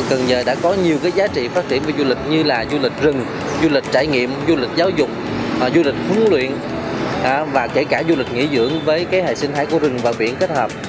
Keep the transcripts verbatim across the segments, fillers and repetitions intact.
Cần Giờ đã có nhiều cái giá trị phát triển về du lịch như là du lịch rừng, du lịch trải nghiệm, du lịch giáo dục, à, du lịch huấn luyện, à, và kể cả du lịch nghỉ dưỡng với cái hệ sinh thái của rừng và biển kết hợp.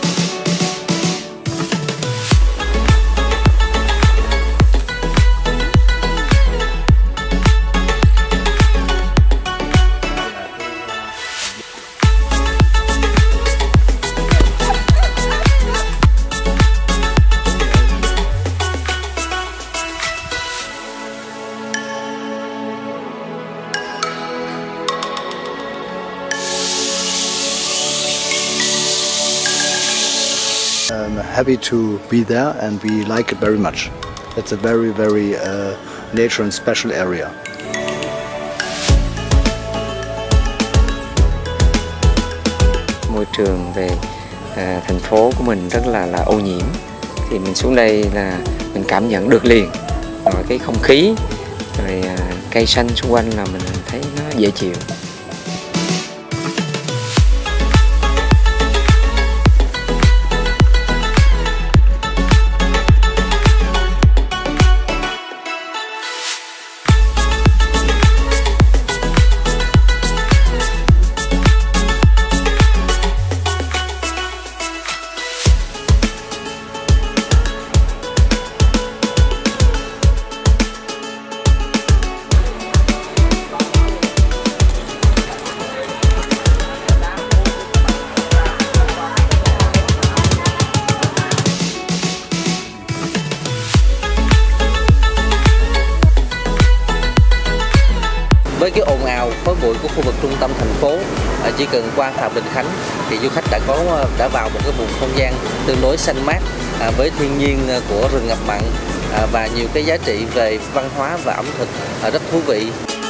I'm happy to be there and we like it very much. It's a very, very uh, nature and special area. Môi trường về à, thành phố của mình rất là là ô nhiễm. Thì mình xuống đây là mình cảm nhận được liền rồi cái không khí, rồi à, cây xanh xung quanh là mình thấy nó dễ chịu. Với cái ồn ào khói bụi của khu vực trung tâm thành phố, chỉ cần qua phà Bình Khánh thì du khách đã có đã vào một cái vùng không gian tương đối xanh mát với thiên nhiên của rừng ngập mặn và nhiều cái giá trị về văn hóa và ẩm thực rất thú vị.